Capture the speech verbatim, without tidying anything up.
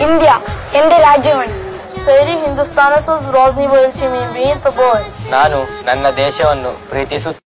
India എന്റെ രാജ്യമാണ്. ಹಿಂದೂಸ್ತಾನ ನಾನು ನನ್ನ ದೇಶವನ್ನು ಪ್ರೀತಿಸುತ್ತೇನೆ.